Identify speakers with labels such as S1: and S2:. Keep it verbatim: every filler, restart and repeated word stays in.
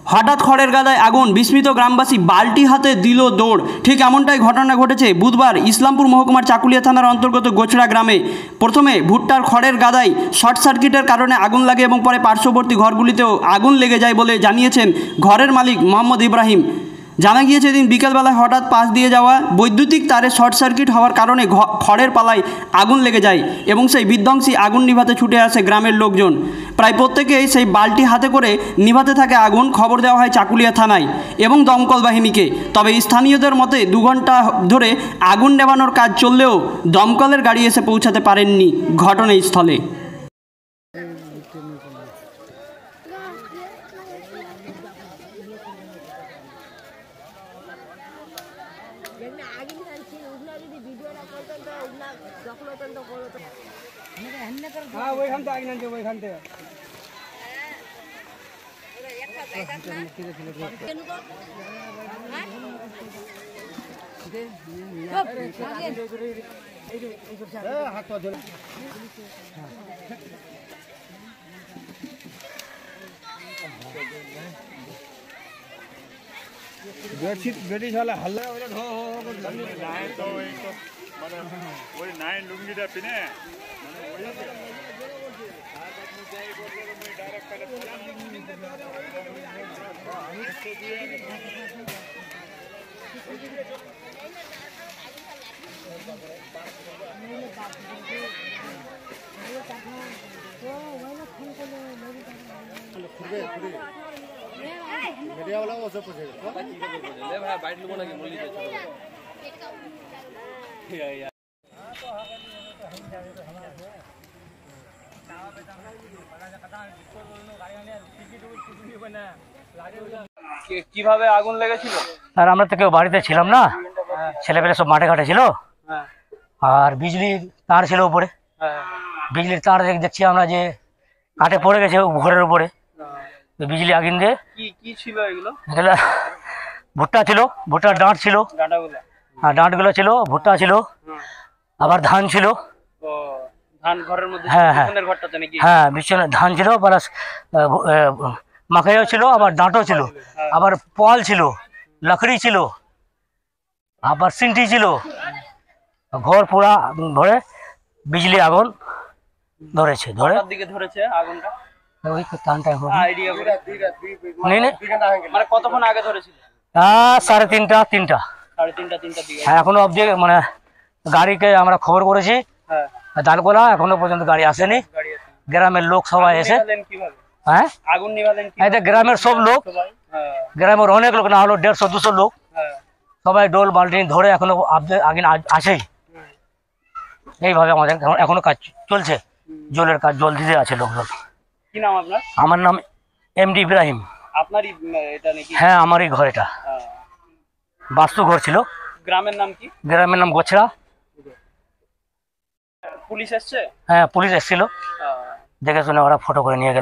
S1: হঠাৎ খড়ের গাদায় আগুন, বিস্মিত গ্রামবাসী বালতি হাতে দিল দৌড়। ঠিক এমনটাই ঘটনা ঘটেছে বুধবার ইসলামপুর মহকুমার চাকুলিয়া থানার অন্তর্গত গোছড়া গ্রামে। প্রথমে ভুট্টার খড়ের গাদায় শর্ট সার্কিটের কারণে আগুন লাগে এবং পরে পার্শ্ববর্তী ঘরগুলিতেও আগুন লেগে যায় বলে জানিয়েছেন ঘরের মালিক মোহাম্মদ ইব্রাহিম। জানা গিয়েছে এদিন বিকেলবেলায় হঠাৎ পাশ দিয়ে যাওয়া বৈদ্যুতিক তারে শর্ট সার্কিট হওয়ার কারণে খড়ের পালায় আগুন লেগে যায় এবং সেই বিধ্বংসী আগুন নিভাতে ছুটে আসে গ্রামের লোকজন। প্রায় প্রত্যেকেই সেই বালতি হাতে করে নিভাতে থাকে আগুন। খবর দেওয়া হয় চাকুলিয়া থানায় এবং দমকল বাহিনীকে। তবে স্থানীয়দের মতে দু ঘন্টা ধরে আগুন নেভানোর কাজ চললেও দমকলের গাড়ি এসে পৌঁছাতে পারেননি ঘটনাস্থলে।
S2: हाँ वही तो आगे वही खानते बेडशीट बेडशीट वाला हल्ला वाला हो हो नाय तो वही तो মানে ওই নাই লুঙ্গিটা পিনে মানে ওই আর বাদ মে যাই বললে মই ডাইরেক্ট করে আমি তো দিয়ে খুঁড়বে খুঁড়বে মিডিয়া वाला वो सब पूछेगा ले भाई बाइट लोगों ना की बोली दे चलो কিভাবে আগুন লেগেছিল?
S3: আর আমরা তো কেউ বাড়িতে ছিলাম না, ছেলেপেলে সব মাঠে ঘাটে ছিল। আর বিজলির তার ছিল উপরে, বিজলির তার দেখছি আমরা যে কাঠে পড়ে গেছে ঘরের উপরে। বিজলি আগুন দিয়ে
S1: কি কি ছিল এগুলো?
S3: এগুলো ভুট্টা ছিল, ভুট্টার ডাঁট ছিল, হ্যাঁ ডাঁটগুলো ছিল, ভুট্টা ছিল, আবার ধান ছিল।
S1: ধান ঘরের মধ্যে?
S3: হ্যাঁ হ্যাঁ
S1: ঘরটাতে নাকি?
S3: হ্যাঁ বিছানা ধান ছিল, প্লাস মাখাইও ছিল, আবার ডাঁটও ছিল, আবার পাল ছিল, লাকড়ি ছিল, আবার সিন্টি ছিল। ঘর পুরা ধরে বিজলি আগুন ধরেছে। ধরে
S1: দিকে ধরেছে আগুনটা?
S3: ওই তো টানটা
S1: আইডিয়া করে
S3: নেই নেই
S1: মানে কতক্ষণ আগে ধরেছিল?
S3: হ্যাঁ সাড়ে তিনটা তিনটা
S1: সাড়ে তিনটা তিনটা দিকে।
S3: হ্যাঁ এখনো অবধি মানে গাড়িকে আমরা খবর করেছি,
S1: হ্যাঁ
S3: দালকোলা এখনো পর্যন্ত গাড়ি আসেনি। গ্রামের লোক সবাই এসে হ্যাঁ
S1: আগুন নিভালেন?
S3: গ্রামের সব লোক, গ্রামের অনেক লোক, না হলো দেড়শো দুশো লোক, সবাই ডোল বাল্টি ধরে এখনো আগুন আসেই। এইভাবে আমাদের এখনো কাজ চলছে, জলের কাজ, জল দিতে আছে লোকজন।
S1: কি নাম আপনার?
S3: আমার নাম এমডি ইব্রাহিম।
S1: আপনারই এটা নাকি?
S3: হ্যাঁ আমারই ঘর এটা, বাস্তু ঘর ছিল।
S1: গ্রামের নাম কি?
S3: গ্রামের নাম গোছড়া।
S1: পুলিশ এসছে?
S3: হ্যাঁ পুলিশ এসেছিল, দেখে শুনে ওরা ফটো করে নিয়ে গেল।